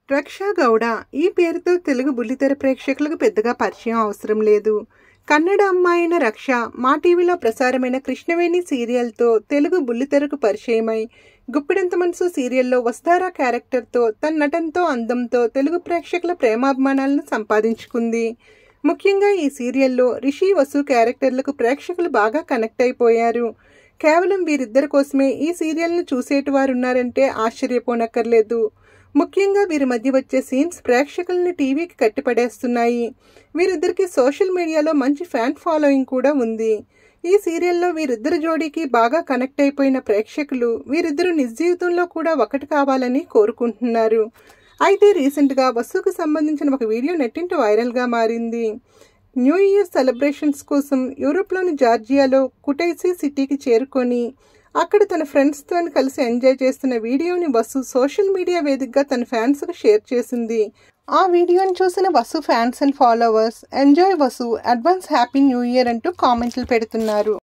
రక్షా గౌడ ఈ పేరుతో తెలుగు బుల్లితెర ప్రేక్షకులకు పెద్దగా పరిచయం అవసరం లేదు. కన్నడ అమ్మాయిన రక్ష మా టీవీలో ప్రసారమైన కృష్ణవేణి సీరియల్తో తెలుగు బుల్లితెరకు పరిచయమై గుప్పిడంత మనసు సీరియల్లో వస్తారా క్యారెక్టర్తో తన నటనతో అందంతో తెలుగు ప్రేక్షకుల ప్రేమాభిమానాలను సంపాదించుకుంది. ముఖ్యంగా ఈ సీరియల్లో రిషి వసు క్యారెక్టర్లకు ప్రేక్షకులు బాగా కనెక్ట్ అయిపోయారు. కేవలం వీరిద్దరి కోసమే ఈ సీరియల్ను చూసేటి వారు ఉన్నారంటే ఆశ్చర్యపోనక్కర్లేదు. ముఖ్యంగా వీరి మధ్య వచ్చే సీన్స్ ప్రేక్షకుల్ని టీవీకి కట్టిపడేస్తున్నాయి. వీరిద్దరికి సోషల్ మీడియాలో మంచి ఫ్యాన్ ఫాలోయింగ్ కూడా ఉంది. ఈ సీరియల్లో వీరిద్దరు జోడీకి బాగా కనెక్ట్ అయిపోయిన ప్రేక్షకులు వీరిద్దరు నిజ జీవితంలో కూడా ఒకటి కావాలని కోరుకుంటున్నారు. అయితే రీసెంట్గా వసుకు సంబంధించిన ఒక వీడియో నెట్టింట వైరల్గా మారింది. న్యూ ఇయర్ సెలబ్రేషన్స్ కోసం యూరోప్లోని జార్జియాలో కుటైసీ సిటీకి చేరుకొని అక్కడ తన ఫ్రెండ్స్తో కలిసి ఎంజాయ్ చేస్తున్న వీడియోని వసు సోషల్ మీడియా వేదికగా తన ఫ్యాన్స్కు షేర్ చేసింది. ఆ వీడియోని చూసిన Vasu fans and followers enjoy Vasu, advance happy new year అంటూ కామెంట్లు పెడుతున్నారు.